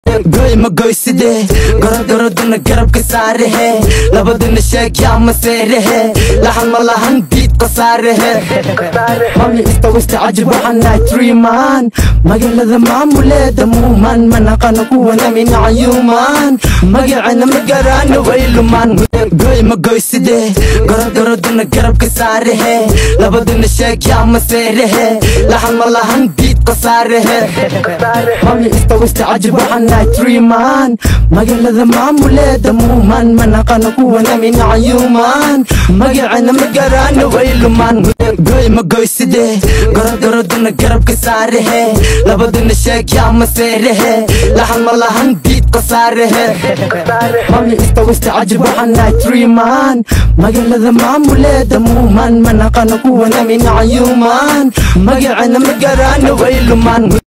goy ma goyside gorodgorodna garabka saarehe labadana sheeg yaa maseerehe lahan ma lahan biid qasaarehe mami istawista cajib waxana triman magaalada maamuleeda muuman manaqana kuwana min cayuuman magacana magarana wayluman goy ma goyside gorodgorodna garabka saarehe labadana sheeg yaa maseerehe lahan ma lahan biid qasaarehe mami istawista cajib waxana triman magaalada maamuleeda muuman manaqana kuwana min cayuuman magacana magarana wayluman goy ma goyside gorodgorodna garabka saarehe labadana sheeg yaa maseerehe lahan ma lahan biid qasaarehe mami istawista cajib waxana triman magaalada maamuleeda muuman manaqana kuwana min cayuuman magacana magarana wayluman